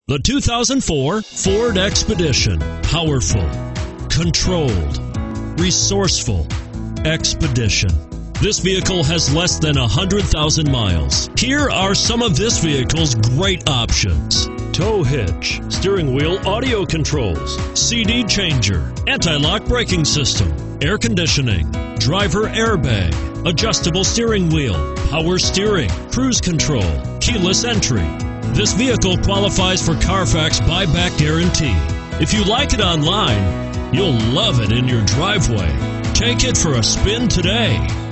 The 2004 Ford Expedition. Powerful, controlled, resourceful. Expedition. This vehicle has less than 100,000 miles. Here are some of this vehicle's great options: tow hitch, steering wheel audio controls, CD changer, anti-lock braking system, air conditioning, driver airbag, adjustable steering wheel, power steering, cruise control, keyless entry. This vehicle qualifies for Carfax buyback guarantee. If you like it online, you'll love it in your driveway. Take it for a spin today.